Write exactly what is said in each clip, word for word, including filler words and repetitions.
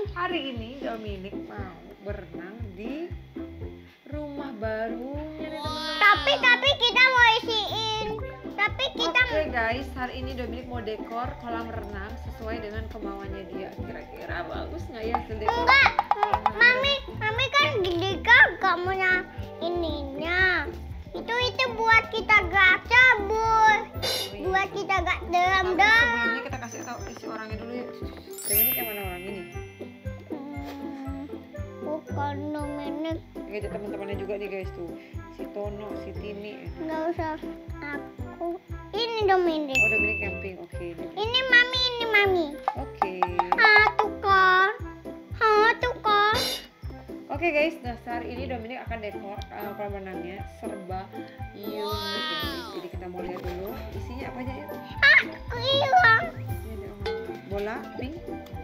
Hari ini Dominic mau berenang di rumah barunya nih teman-teman. Tapi tapi kita mau isiin. Tapi kita Oke guys, hari ini Dominic mau dekor kolam renang sesuai dengan kemauannya dia. Kira-kira bagus nggak ya dekor? enggak. Mami, mami kan gede gak punya ininya. Itu itu buat kita gak cabut. Buat kita gak dalam Tapi dalam. sebelumnya kita kasih tahu isi orangnya dulu ya. Dominic yang mana orang ini? Hmm, bukan Dominic. Gitu teman-temannya juga nih guys tuh. Si Tono, si Tini. Nggak usah aku. Ini Dominic. Oh Dominic camping, oke. Ini mami, ini mami. Oke. Ah tuh kan. Ah tuh kan. Oke guys, nah hari ini Dominic akan dekor uh, kolam renangnya serba unik ya. Jadi kita mau lihat dulu isinya apa aja ya. Ah hilang. Ini ada bola pink.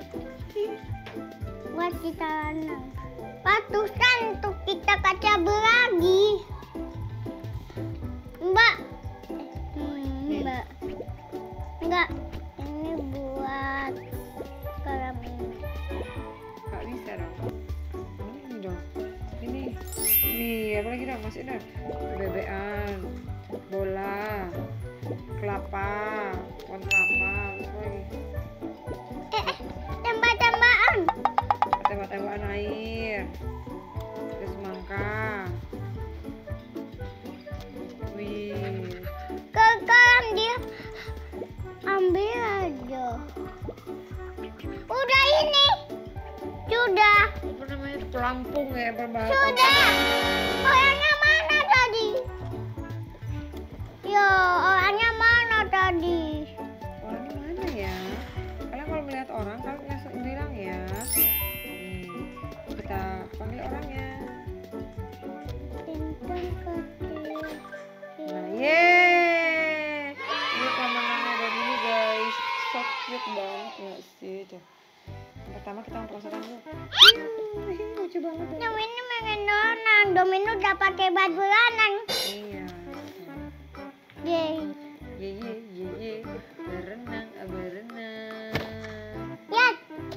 Buat kita renang. Ratusan untuk kita kaca lagi. Mbak. Hmm, mbak. Enggak. Ini buat kolam ini. Gak bisa dong. Ini dong. Ini. Nih, apa lagi dong? Masih ada bebean, bola, kelapa, pohon kelapa, terus apa lagi? Eh, eh, tembak-tembakan. Tembak-tembakan air, terus semangka. Wih. Kekan dia ambil aja. Udah ini. Sudah. Apa namanya? Pelampung ya, berbahasa. Sudah. Orangnya mana tadi? Ya, orangnya mana tadi? Orangnya mana ya? Kalian kalau melihat orang, kalian langsung bilang ya. Nih, kita panggil orangnya. Bintang kecil. Nah, yeay! Ini komandannya dari ini guys. So cute banget nggak sih? Tuh. Yang pertama kita memperagakan dulu. Hmm, ini lucu banget ya. Dom ini pengen renang. Dom ini udah pakai baju renang. Iya. Yeay. Ye ye ye ye. Berenang, ah, berenang. Lihat.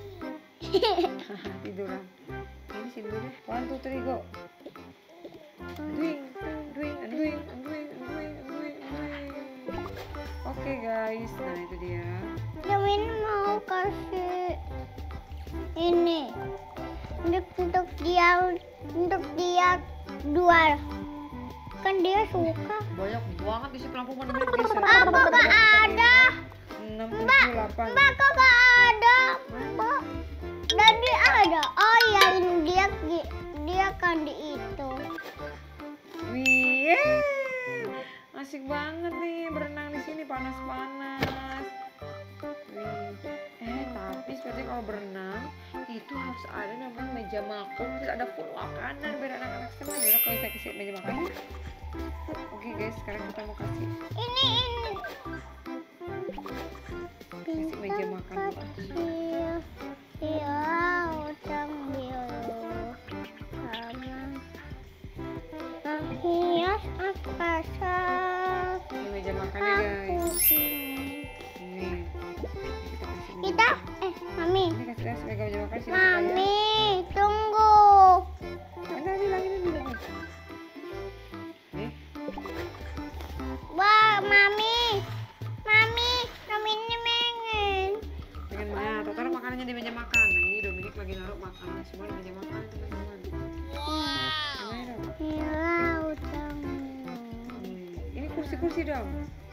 Tiduran. Ini sini dulu deh. One, two, three, go. Doing, doing, doing, doing, doing, doing, doing. Oke guys, nah itu dia. Dom ini mau kasih ini untuk untuk dia untuk dia dua. Kan dia suka. Banyak banget isi pelampung mana menit guys. Apa gak ada? enam, Mbak, tujuh, delapan. Mbak kok gak ada? Mbak, tadi ada. Oh ya ini dia dia kan di itu. Wih, yeah. Asik banget nih berenang di sini panas-panas. Wih. Eh tapi seperti kalau berenang itu harus ada namanya meja makan, terus ada full makanan biar anak-anak senang. Jadi kalau saya kasih meja makan. Oke guys, sekarang kita mau kasih Ini ini. kasih meja makan dulu. Kecil. Iya, utang biru. Sama. Hias angkasa. Ini meja makannya guys. Aku ini. Ini kita kasih meja Kita makan. eh mami. Ini kasih kasih meja meja makan sini. Mami, tunggu. Enggak bilangin dulu. Nih. Wah, mami. Mami, mami ini pengen. Pengen mana? Tuh taruh makanannya di meja makan. Nah, ini Dominic lagi naruh makanan semua di meja makan teman-teman. Gimana dong? Iya, utang. Hmm, Ini kursi-kursi dong.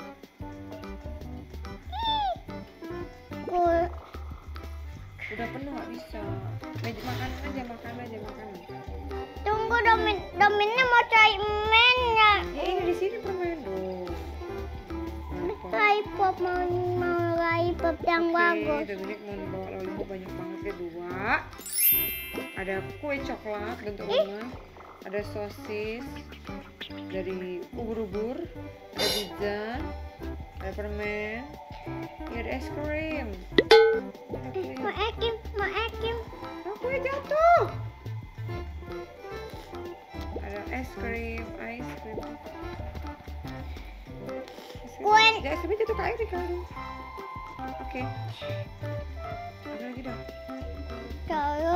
Kul. Udah penuh nggak bisa. Meja makan aja, makan aja, makan. Tunggu Domin, Dominnya mau cari mainnya. Ya ini di sini permain dong. Lollipop mau mau lollipop yang bagus. Oke, Dominic mau bawa lollipop banyak banget ya dua. Ada kue coklat bentuk rumah. Ada sosis dari ubur-ubur. Ada pizza. Ada permen. Ya ada es krim. Eh, mau ekim, mau ekim. Oh, kue jatuh. Ada es krim, ice krim. Kue. Ya, es krim jatuh ke air di kaleng. Oke. Apa lagi dong? Terus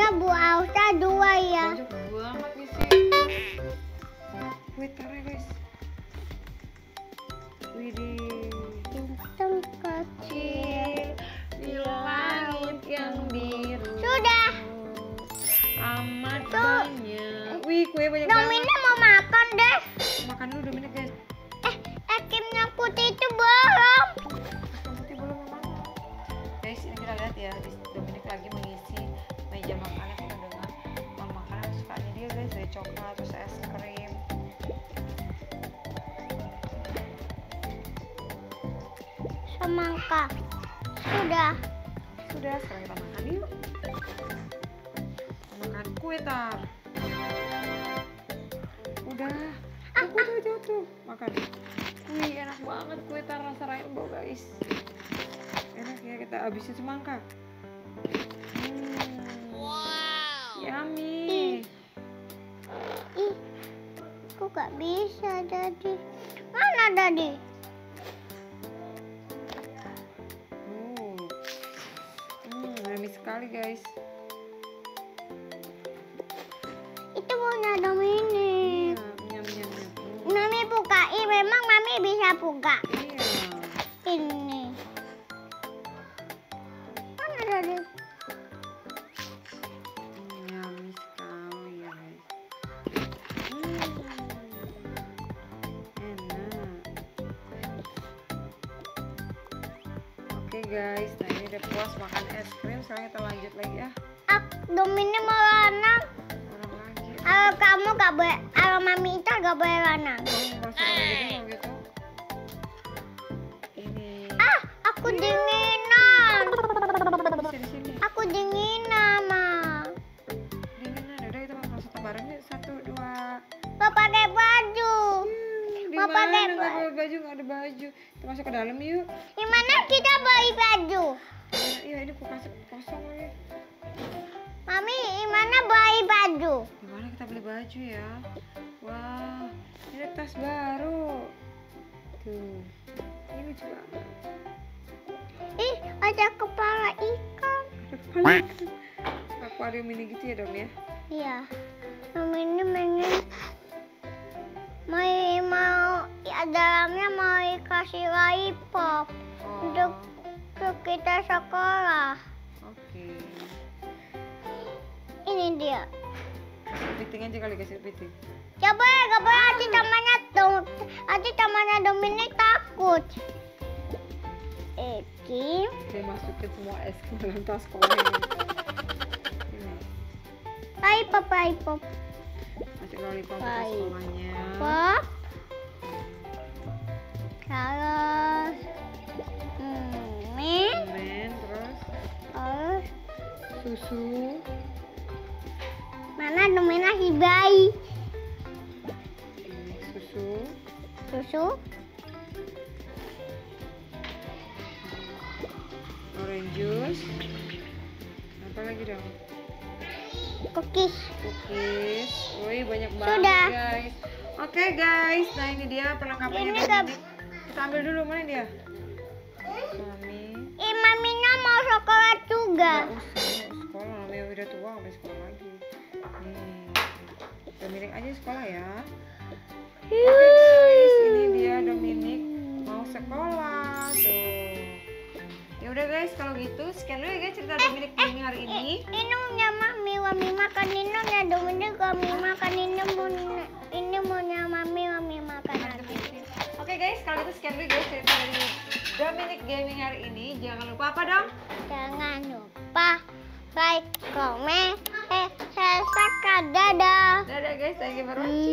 Bu Ausa dua ya. Banyak banget nih sih. Wait, taruh ya guys. Widih. Bintang kecil Di langit yang biru. Sudah. Amat Tuh. banyak. Wih, kue banyak banget. Domina mau makan deh. Makan dulu Dominic guys. Eh, ekimnya putih itu belum. Putih belum memang. Guys, ini kita lihat ya. Dominic lagi mengisi meja makannya penuh dengan makanan kesukaannya dia guys. Dari coklat terus es krim. Semangka. Sudah. Sudah, sekarang kita makan yuk. Makan kue tar. Udah. Aku tuh jatuh. Makan. Wih, enak banget kue tar rasa rainbow guys. Enak ya, kita habisin semangka. Hmm. Wow. Yummy. Ih, aku gak bisa Dadi. Mana Dadi? Oh. Hmm, yummy sekali guys. Itu punya Dominic. Iya, nyam nyam nyam. Hmm. Mami bukain, memang Mami bisa buka. Iya. Ini. Mana Dadi? Yummy sekali ya guys. Hmm. Enak. Oke guys, nah ini udah puas makan es krim. Sekarang kita lanjut lagi ya. Ak, Dominic mau renang. Orang lagi. Kalau kamu gak boleh, kalau Mami itu gak boleh renang. Kamu merasa orang gitu kalau gitu? Ini. Ah, aku dinginan. Di sini. Aku dinginan, Ma. Dinginan. Udah kita makan satu bareng yuk. Satu, dua. Mau pakai baju. Di Mau mana? pakai Nggak ba- bawa baju, nggak ada baju. Kita masuk ke dalam yuk. Gimana kita beli baju? Iya, iya ini kulkas kosong lagi. Mami, gimana beli baju? Gimana kita beli baju ya? Wah, ini tas baru. Tuh, ini lucu banget. Ih, ada kepala ikan. Ada kepala ikan. Akuarium mini gitu ya dong ya? Iya. Mami ini pengen mau mau ya, dalamnya mau dikasih lollipop Oh, untuk untuk kita sekolah. oke. Ini dia. Kasih piting aja kali, kasih piting. Coba, coba nanti temannya dom, nanti temannya Dominic takut. Eki. Dia masukin semua es ke dalam tas sekolah ini. Ini, Lollipop, lollipop. masuk lollipop ke tas Baik. sekolahnya. Pop. Terus. Hmm, mie. Permen, terus Terus. susu. Mana Dominic si bayi? Ini susu. Susu. Orange juice. Apa lagi dong? Cookies. Cookies. Wih, banyak banget Sudah. guys. Oke guys, nah ini dia perlengkapannya Ini dari gak- Dominic. Kita ambil dulu, mana dia? Mami. Ih, maminya mau sekolah juga. Nggak usah, nggak usah sekolah, namanya udah tua, nggak boleh sekolah lagi. Nih, Dominic aja sekolah ya. Guys, ini dia Dominic mau sekolah tuh. Ya udah guys, kalau gitu sekian dulu ya guys cerita Dominic ini hari ini. Ini punya mami, mami makan ini ya Dominic, mami makan ini mau ini maunya mami, mami makan lagi. Oke guys, kalau gitu sekian dulu guys cerita dari Dominic Gaming hari ini. Jangan lupa apa dong? Jangan lupa like, komen, eh, subscribe, dadah. Dadah guys, thank you for watching.